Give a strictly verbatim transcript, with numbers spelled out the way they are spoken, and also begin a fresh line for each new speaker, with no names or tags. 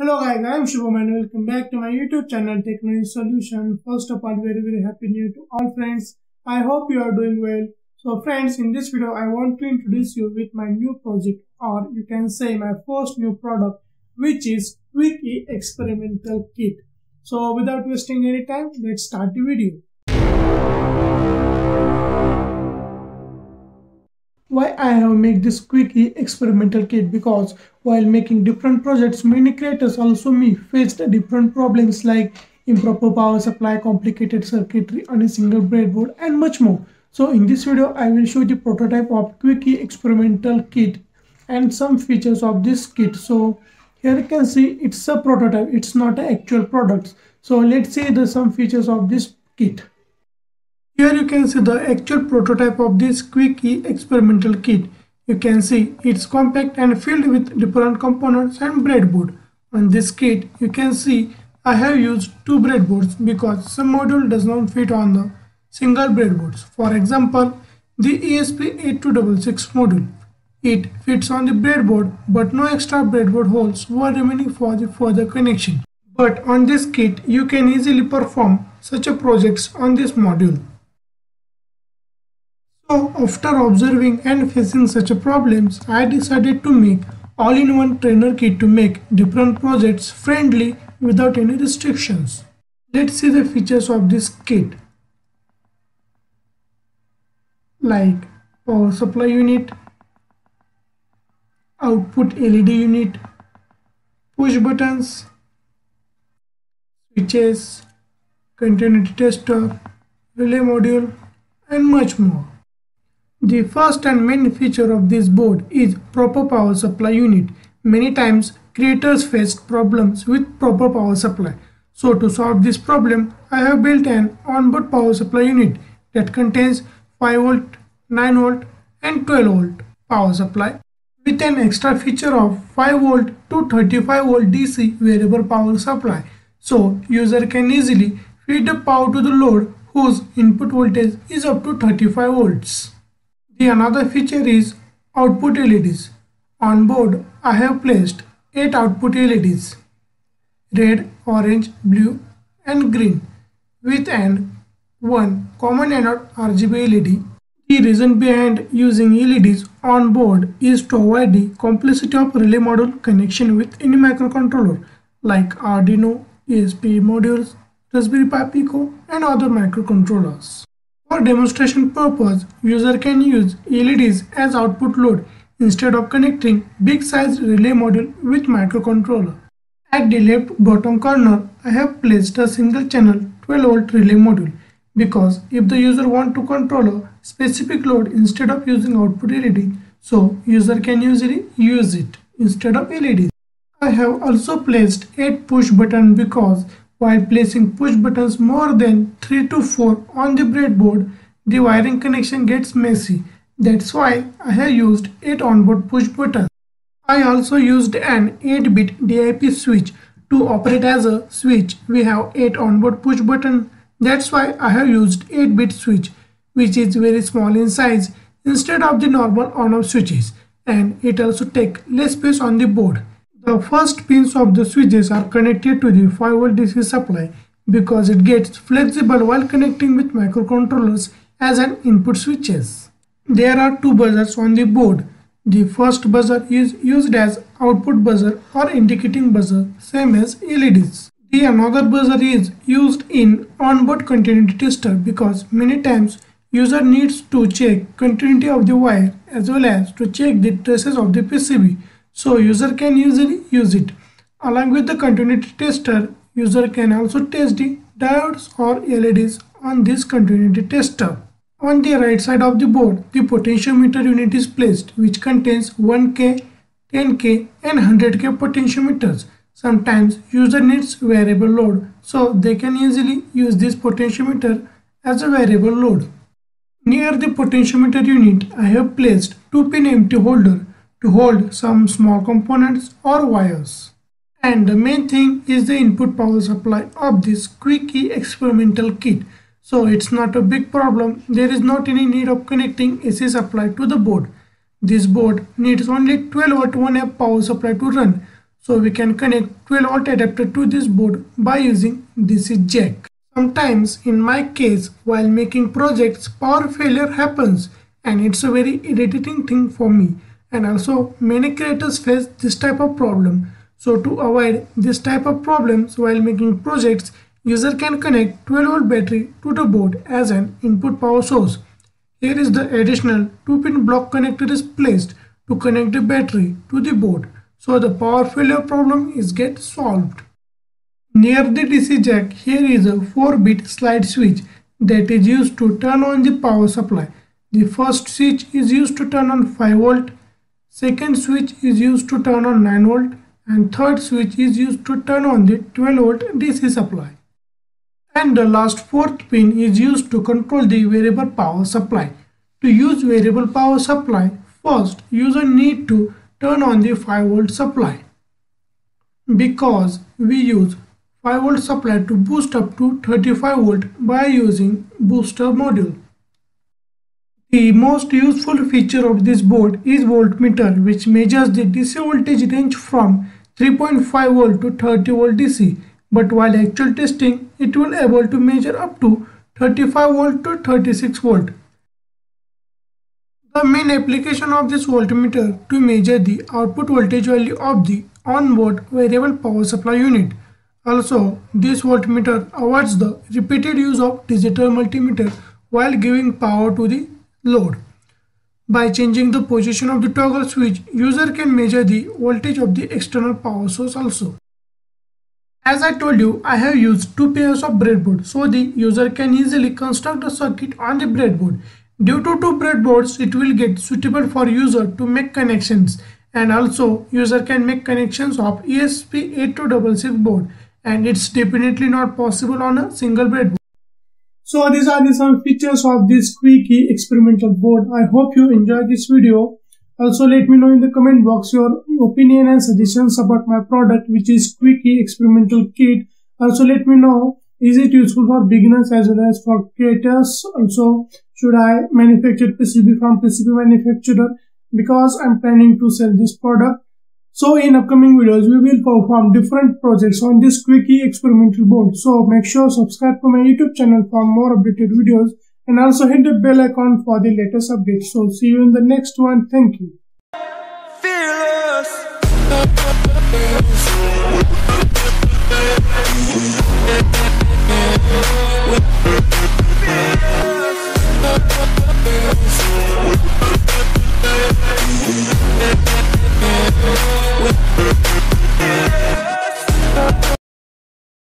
Hello guys, I am Shubham and welcome back to my YouTube channel Techno-E-Solution. First of all, very very happy new year to all friends. I hope you are doing well. So friends, in this video I want to introduce you with my new project, or you can say my first new product, which is Quick-E Experimental Kit. So without wasting any time, let's start the video. Why I have made this Quick-E Experimental Kit? Because while making different projects, many creators, also me, faced different problems like improper power supply, complicated circuitry on a single breadboard, and much more. So in this video I will show the prototype of Quick-E Experimental Kit and some features of this kit. So here you can see it's a prototype, it's not an actual product. So let's see the some features of this kit. Here you can see the actual prototype of this Quick-E Experimental Kit. You can see it's compact and filled with different components and breadboard. On this kit you can see I have used two breadboards because some module does not fit on the single breadboards. For example, the E S P eight two six six module. It fits on the breadboard, but no extra breadboard holes were remaining for the further connection. But on this kit you can easily perform such a projects on this module. So after observing and facing such a problems, I decided to make all-in-one trainer kit to make different projects friendly without any restrictions. Let's see the features of this kit, like power supply unit, output L E D unit, push buttons, switches, continuity tester, relay module, and much more. The first and main feature of this board is proper power supply unit. Many times creators face problems with proper power supply. So to solve this problem, I have built an onboard power supply unit that contains five volt, nine volt and twelve volt power supply with an extra feature of five volt to thirty-five volt D C variable power supply. So user can easily feed the power to the load whose input voltage is up to thirty-five volts. The another feature is output L E Ds. On board I have placed eight output L E Ds, red, orange, blue and green, with an one common anode R G B L E D. The reason behind using L E Ds on board is to avoid the complexity of relay module connection with any microcontroller like Arduino, E S P modules, Raspberry Pi Pico and other microcontrollers. For demonstration purpose, user can use L E Ds as output load instead of connecting big sized relay module with microcontroller. At the left bottom corner, I have placed a single channel twelve volt relay module because if the user want to control a specific load instead of using output L E D, so user can usually use it instead of L E Ds. I have also placed eight push buttons because while placing push buttons more than three to four on the breadboard, the wiring connection gets messy. That's why I have used eight onboard push buttons. I also used an eight bit D I P switch to operate as a switch. We have eight onboard push buttons. That's why I have used eight bit switch, which is very small in size instead of the normal on-off switches, and it also takes less space on the board. The first pins of the switches are connected to the five volt D C supply because it gets flexible while connecting with microcontrollers as an input switches. There are two buzzers on the board. The first buzzer is used as output buzzer or indicating buzzer, same as L E Ds. The another buzzer is used in onboard continuity tester because many times user needs to check continuity of the wire as well as to check the traces of the P C B. So user can easily use it. Along with the continuity tester, user can also test the diodes or L E Ds on this continuity tester. On the right side of the board, the potentiometer unit is placed, which contains one K, ten K and one hundred K potentiometers. Sometimes user needs variable load, so they can easily use this potentiometer as a variable load. Near the potentiometer unit, I have placed two pin empty holder to hold some small components or wires. And the main thing is the input power supply of this Quick-E Experimental Kit. So it's not a big problem. There is not any need of connecting A C supply to the board. This board needs only twelve volt one amp power supply to run. So we can connect twelve volt adapter to this board by using D C jack. Sometimes in my case, while making projects, power failure happens and it's a very irritating thing for me, and also many creators face this type of problem. So to avoid this type of problems while making projects, user can connect twelve volt battery to the board as an input power source. Here is the additional two pin block connector is placed to connect the battery to the board, so the power failure problem is get solved. Near the D C jack, here is a four bit slide switch that is used to turn on the power supply. The first switch is used to turn on five volt, second switch is used to turn on nine volt, and third switch is used to turn on the twelve volt D C supply. And the last fourth pin is used to control the variable power supply. To use variable power supply, first user need to turn on the five volt supply, because we use five volt supply to boost up to thirty-five volt by using booster module. The most useful feature of this board is voltmeter, which measures the D C voltage range from three point five volt to thirty volt D C, but while actual testing it will able to measure up to thirty-five volt to thirty-six volt. The main application of this voltmeter to measure the output voltage value of the onboard variable power supply unit. Also, this voltmeter avoids the repeated use of digital multimeter while giving power to the load. By changing the position of the toggle switch, user can measure the voltage of the external power source also. As I told you, I have used two pairs of breadboard, so the user can easily construct a circuit on the breadboard. Due to two breadboards, it will get suitable for user to make connections, and also user can make connections of E S P eight two six six board, and it's definitely not possible on a single breadboard. So these are the some features of this Quick-E experimental board. I hope you enjoyed this video. Also let me know in the comment box your opinion and suggestions about my product, which is Quick-E experimental kit. Also let me know, is it useful for beginners as well as for creators? Also, should I manufacture P C B from P C B manufacturer, because I'm planning to sell this product. So in upcoming videos, we will perform different projects on this Quick-E experimental board. So make sure subscribe to my YouTube channel for more updated videos, and also hit the bell icon for the latest updates. So see you in the next one. Thank you.